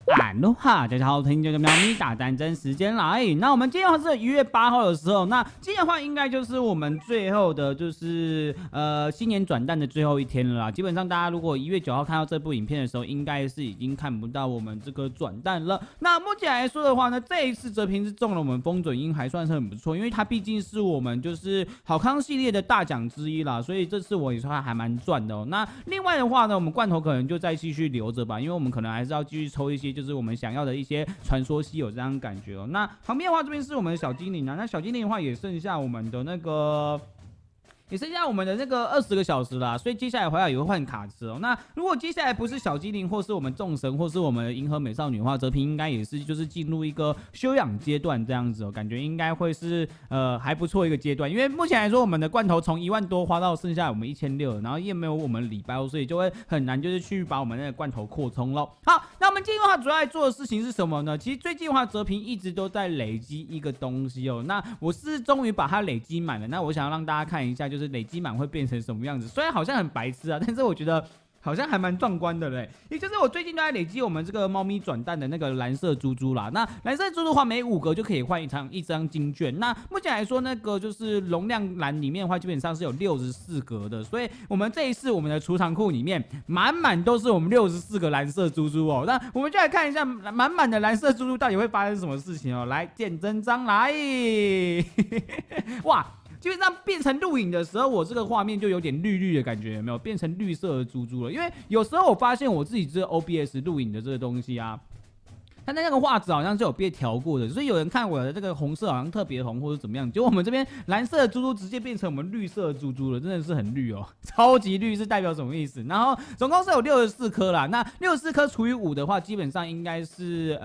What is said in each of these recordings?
喽哈，大家好，听就是喵咪打战争时间来。那我们今天的话是1月8号的时候，那今天的话应该就是我们最后的，就是新年转蛋的最后一天了啦。基本上大家如果1月9号看到这部影片的时候，应该是已经看不到我们这个转蛋了。那目前来说的话呢，这一次哲平是中了我们风准鹰，还算是很不错，因为它毕竟是我们就是好康系列的大奖之一啦，所以这次我也算还蛮赚的哦。那另外的话呢，我们罐头可能就再继续留着吧，因为我们可能还是要继续抽一些。就是我们想要的一些传说稀有这样感觉哦。那旁边的话，这边是我们的小精灵啊。那小精灵的话，也剩下我们的那个。也剩下我们的那个20个小时啦，所以接下来回来也会换卡池哦。那如果接下来不是小精灵，或是我们众神，或是我们银河美少女的话，哲平应该也是就是进入一个休养阶段这样子哦，感觉应该会是还不错一个阶段。因为目前来说，我们的罐头从1万多花到剩下我们1600，然后也没有我们礼包，所以就会很难就是去把我们那个罐头扩充咯。好，那我们今天的话主要来做的事情是什么呢？其实最近的话，哲平一直都在累积一个东西哦。那我是终于把它累积满了，那我想要让大家看一下。就是累积满会变成什么样子，虽然好像很白痴啊，但是我觉得好像还蛮壮观的嘞。也就是我最近都在累积我们这个猫咪转蛋的那个蓝色猪猪啦。那蓝色猪猪的话，每5格就可以换一张金券。那目前来说，那个就是容量栏里面的话，基本上是有64格的，所以我们这一次我们的储藏库里面满满都是我们64个蓝色猪猪哦。那我们就来看一下满满的蓝色猪猪到底会发生什么事情哦。来，见真章来，哇！基本上变成录影的时候，我这个画面就有点绿绿的感觉，有没有？变成绿色的猪猪了。因为有时候我发现我自己这 OBS 录影的这个东西啊，它的那个画质好像是有被调过的，所以有人看我的这个红色好像特别红或者怎么样，结果我们这边蓝色的猪猪直接变成我们绿色的猪猪了，真的是很绿哦，超级绿是代表什么意思？然后总共是有64颗啦，那64颗除以5的话，基本上应该是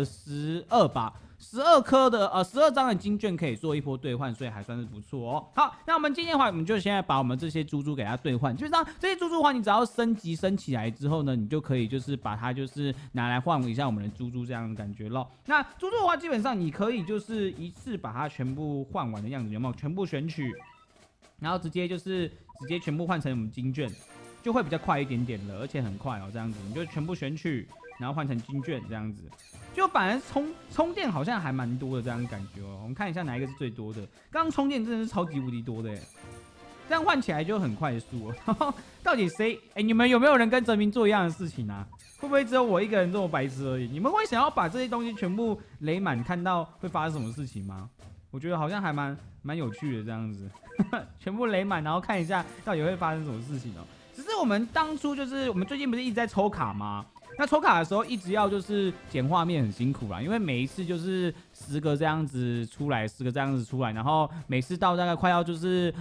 12吧。12颗的12张的金券可以做一波兑换，所以还算是不错哦。好，那我们今天的话，我们就现在把我们这些猪猪给它兑换。基本上这些猪猪的话，你只要升级升起来之后呢，你就可以就是把它就是拿来换一下我们的猪猪这样的感觉咯。那猪猪的话，基本上你可以就是一次把它全部换完的样子，有没有？全部选取，然后直接全部换成我们金券，就会比较快一点点了，而且很快哦，这样子你就全部选取。然后换成金券这样子，就反而充电好像还蛮多的这样的感觉哦。我们看一下哪一个是最多的。刚刚充电真的是超级无敌多的耶，这样换起来就很快速哦。然后到底谁？你们有没有人跟哲明做一样的事情啊？会不会只有我一个人这么白痴而已？你们会想要把这些东西全部垒满，看到会发生什么事情吗？我觉得好像还蛮有趣的这样子，全部垒满，然后看一下到底会发生什么事情哦。只是我们当初就是我们最近不是一直在抽卡吗？那抽卡的时候一直要就是剪画面很辛苦啦，因为每一次就是10个这样子出来，10个这样子出来，然后每次到大概快要就是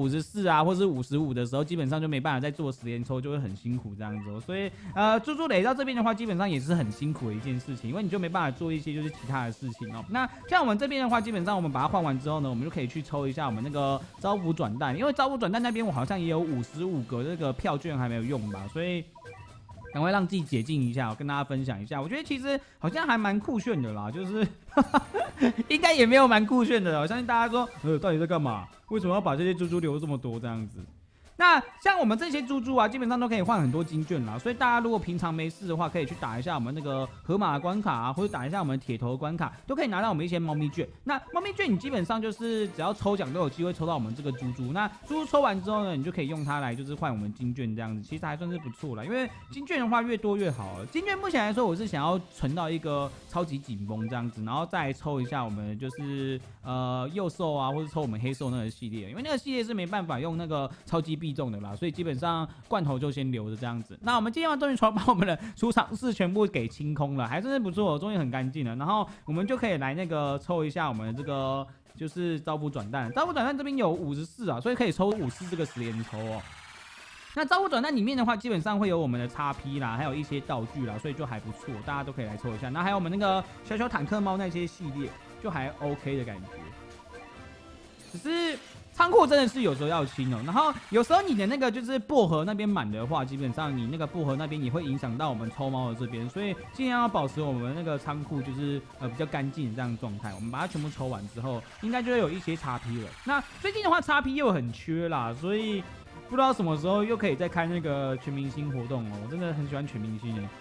54啊或是55的时候，基本上就没办法再做10连抽，就会很辛苦这样子哦。所以猪猪垒到这边的话，基本上也是很辛苦的一件事情，因为你就没办法做一些就是其他的事情哦。那像我们这边的话，基本上我们把它换完之后呢，我们就可以去抽一下我们那个招福转蛋，因为招福转蛋那边我好像也有55个这个票券还没有用吧，所以。赶快让自己解禁一下，我跟大家分享一下。我觉得其实好像还蛮酷炫的啦，就是应该也没有蛮酷炫的。我相信大家说，到底在干嘛？为什么要把这些猪猪留这么多这样子？那像我们这些猪猪啊，基本上都可以换很多金券啦，所以大家如果平常没事的话，可以去打一下我们那个河马的关卡啊，或者打一下我们铁头的关卡，都可以拿到我们一些猫咪券。那猫咪券你基本上就是只要抽奖都有机会抽到我们这个猪猪。那猪猪抽完之后呢，你就可以用它来就是换我们金券这样子，其实还算是不错啦。因为金券的话越多越好。金券目前来说，我是想要存到一个超级紧绷这样子，然后再抽一下我们就是幼兽啊，或者抽我们黑兽那个系列，因为那个系列是没办法用那个超级必中的啦，所以基本上罐头就先留着这样子。那我们今天终于把我们的储藏室全部给清空了，还真是不错，终于很干净了。然后我们就可以来那个抽一下我们的这个就是招福转蛋，招福转蛋这边有54啊，所以可以抽54这个10连抽哦。那招福转蛋里面的话，基本上会有我们的 XP 啦，还有一些道具啦，所以就还不错，大家都可以来抽一下。那还有我们那个小小坦克猫那些系列，就还 OK 的感觉。只是仓库真的是有时候要清哦，然后有时候你的那个就是薄荷那边满的话，基本上你那个薄荷那边也会影响到我们抽猫的这边，所以尽量要保持我们那个仓库就是比较干净的这样的状态。我们把它全部抽完之后，应该就会有一些 XP 了。那最近的话 XP 又很缺啦，所以不知道什么时候又可以再开那个全明星活动哦。我真的很喜欢全明星诶。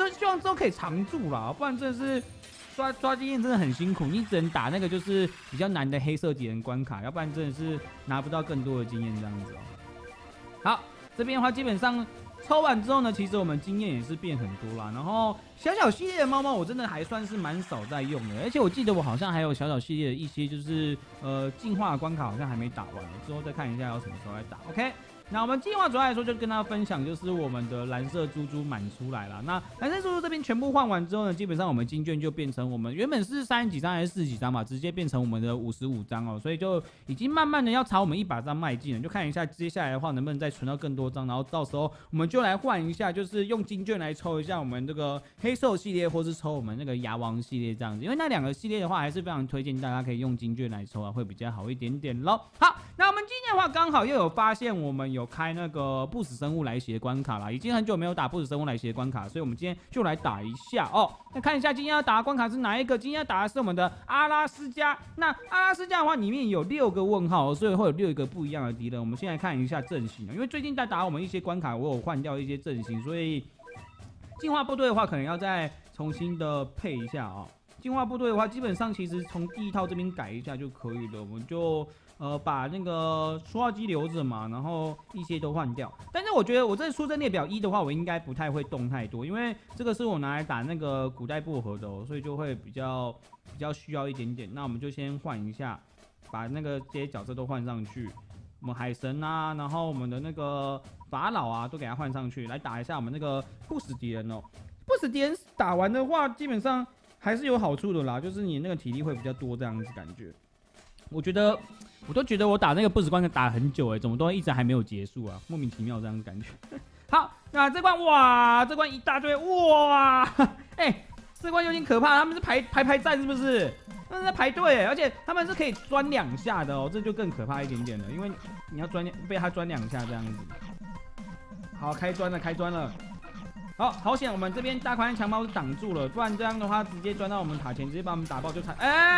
希望之后可以常驻啦，不然真的是抓经验真的很辛苦，你只能打那个就是比较难的黑色敌人关卡，要不然真的是拿不到更多的经验这样子哦。好，这边的话基本上抽完之后呢，其实我们经验也是变很多啦。然后小系列的猫猫我真的还算是蛮少在用的，而且我记得我好像还有小系列的一些就是进化的关卡好像还没打完，之后再看一下要什么时候来打。OK。那我们进化主要来说，就跟大家分享，就是我们的蓝色猪猪满出来了。那蓝色猪猪这边全部换完之后呢，基本上我们金券就变成我们原本是30几张还是40几张嘛，直接变成我们的55张哦，所以就已经慢慢的要朝我们100张迈进了。就看一下接下来的话能不能再存到更多张，然后到时候我们就来换一下，就是用金券来抽一下我们这个黑兽系列，或是抽我们那个牙王系列这样子。因为那2个系列的话，还是非常推荐大家可以用金券来抽啊，会比较好一点点咯。好，那我们今天的话刚好又有发现我们有开那个不死生物来袭关卡啦，已经很久没有打不死生物来袭关卡，所以我们今天就来打一下哦。那看一下今天要打的关卡是哪一个？今天要打的是我们的阿拉斯加。那阿拉斯加的话，里面有6个问号，所以会有6个不一样的敌人。我们先来看一下阵型，因为最近在打我们一些关卡，我有换掉一些阵型，所以进化部队的话，可能要再重新的配一下啊。进化部队的话，基本上其实从第1套这边改一下就可以了，我们就把那个说话机留着嘛，然后一些都换掉。但是我觉得我这出征列表1的话，我应该不太会动太多，因为这个是我拿来打那个古代薄荷的哦，所以就会比较需要一点点。那我们就先换一下，把那个这些角色都换上去。我们海神啊，然后我们的那个法老啊，都给它换上去，来打一下我们那个不死敌人哦。不死敌人打完的话，基本上还是有好处的啦，就是你那个体力会比较多这样子感觉。我都觉得我打那个不死关卡打很久怎么都一直还没有结束啊，莫名其妙这样的感觉。好，那这关哇，这关一大堆哇，这关有点可怕，他们是排站是不是？他们在排队而且他们是可以钻2下的哦，这就更可怕一点点了，因为你要被他钻2下这样子。好，开钻了。好险，我们这边大宽强猫是挡住了，不然这样的话直接钻到我们塔前，直接把我们打爆就惨。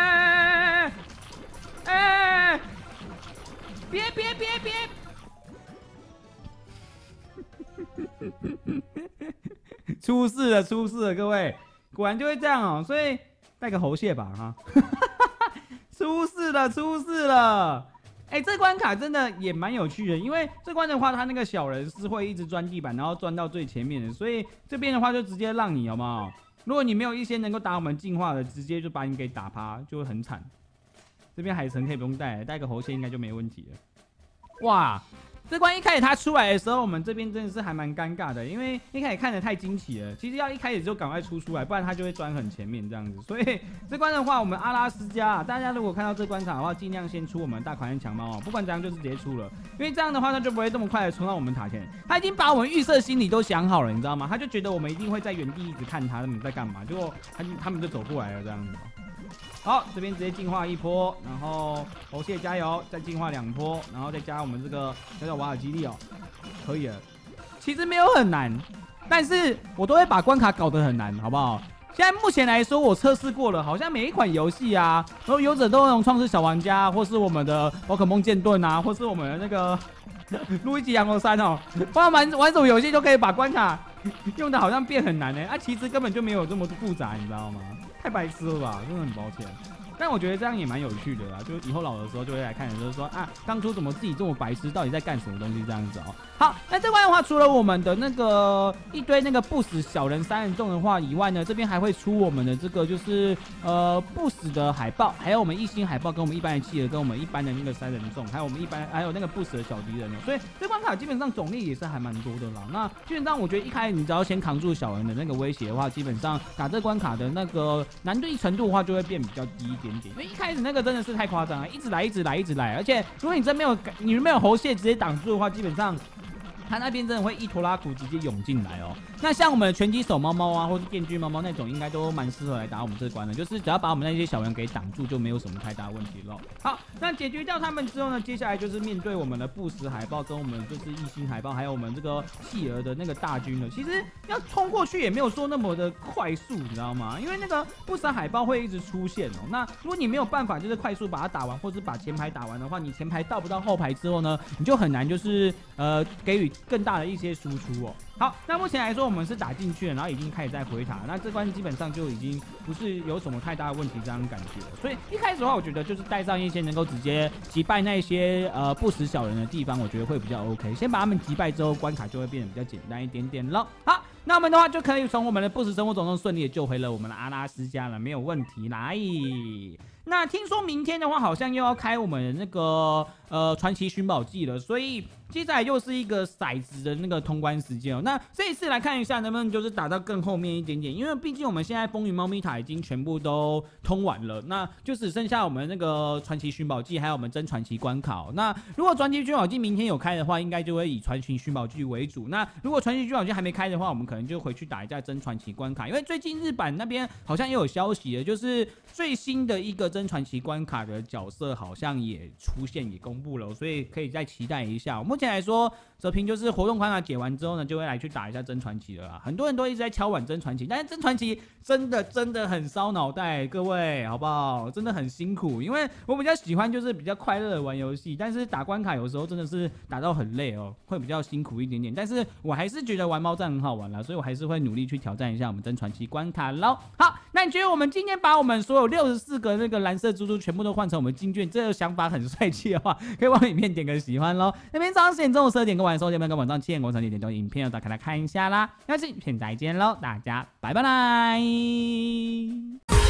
别！出事了，各位，果然就会这样哦，所以带个喉蟹吧哈。出事了！这关卡真的也蛮有趣的，因为这关的话，他那个小人是会一直钻地板，然后钻到最前面的，所以这边的话就直接让你，好不好？如果你没有一些能够打我们进化的，直接就把你给打趴，就会很惨。这边海神可以不用带个喉蟹应该就没问题了。哇！这关一开始他出来的时候，我们这边真的是还蛮尴尬的，因为一开始看得太惊奇了。其实要一开始就赶快出来，不然他就会钻很前面这样子。所以这关的话，我们阿拉斯加大家如果看到这关卡的话，尽量先出我们大款人强猫不管怎样就是直接出了，因为这样的话他就不会这么快的冲到我们塔前。他已经把我们预设心理都想好了，你知道吗？他就觉得我们一定会在原地一直看他们在干嘛，结果他们就走过来了这样子。好，这边直接进化1波，然后喉蟹加油，再进化2波，然后再加我们这个小瓦尔基利哦，可以了。其实没有很难，但是我都会把关卡搞得很难，好不好？现在目前来说，我测试过了，好像每一款游戏啊，然后勇者斗恶龙创世小玩家，或是我们的宝可梦剑盾啊，或是我们的那个路易吉洋3哦，不管玩什么游戏都可以把关卡用的好像变很难其实根本就没有这么复杂，你知道吗？太白痴了吧，真的很抱歉。但我觉得这样也蛮有趣的啦，就是以后老的时候就会来看，就是说当初怎么自己这么白痴，到底在干什么东西这样子哦。好，那这关的话，除了我们的那个一堆那个不死小人3人众的话以外呢，这边还会出我们的这个就是不死的海豹，还有我们1星海豹跟我们一般的企鹅，跟我们一般的那个3人众，还有我们还有那个不死的小敌人所以这关卡基本上种类也是还蛮多的啦。那基本上我觉得一开始你只要先扛住小人的那个威胁的话，基本上打这关卡的那个难度程度的话就会变比较低一点点，因为一开始那个真的是太夸张了，一直来，而且如果你没有喉蟹直接挡住的话，基本上他那边真的会一拖拉苦直接涌进来哦。那像我们的拳击手猫猫啊，或是电锯猫猫那种，应该都蛮适合来打我们这关的，就是只要把我们那些小人给挡住，就没有什么太大问题了。好，那解决掉他们之后呢，接下来就是面对我们的不死海豹跟我们就是1星海豹，还有我们这个企鹅的那个大军了。其实要冲过去也没有说那么的快速，你知道吗？因为那个不死海豹会一直出现哦。那如果你没有办法就是快速把它打完，或是把前排打完的话，你前排到不到后排之后呢，你就很难就是给予更大的一些输出哦。好，那目前来说我们是打进去了，然后已经开始在回塔，那这关基本上就已经不是有什么太大的问题这样感觉了。所以一开始的话，我觉得就是带上一些能够直接击败那些不死小人的地方，我觉得会比较 OK。先把他们击败之后，关卡就会变得比较简单一点点了。好，那我们的话就可以从我们的不死生物种中顺利的救回了我们的阿拉斯加了，没有问题。来，那听说明天的话，好像又要开我们的那个传奇寻宝记了，所以接下来又是一个骰子的那个通关时间哦。那这一次来看一下能不能就是打到更后面一点点，因为毕竟我们现在风云猫咪塔已经全部都通完了，那就只剩下我们那个传奇寻宝记还有我们真传奇关卡哦。那如果传奇寻宝记明天有开的话，应该就会以传奇寻宝记为主。那如果传奇寻宝记还没开的话，我们可能就回去打一下真传奇关卡，因为最近日版那边好像也有消息了，就是最新的一个真传奇关卡的角色好像也出现也公布了，所以可以再期待一下。目前来说，泽平就是活动关卡解完之后呢，就会来去打一下真传奇了啦。很多人都一直在敲碗真传奇，但是真传奇真的很烧脑袋，各位好不好？真的很辛苦，因为我比较喜欢就是比较快乐的玩游戏，但是打关卡有时候真的是打到很累哦，会比较辛苦一点点。但是我还是觉得玩猫战很好玩啦，所以我还是会努力去挑战一下我们真传奇关卡咯。好，那你觉得我们今天把我们所有64个那个蓝色猪猪全部都换成我们金券，这个想法很帅气的话，可以往里面点个喜欢咯。那边早上10点中午12点跟晚上10点跟晚上7点跟晚上6点钟影片要打开来看一下啦。那这影片再见咯，大家拜拜啦。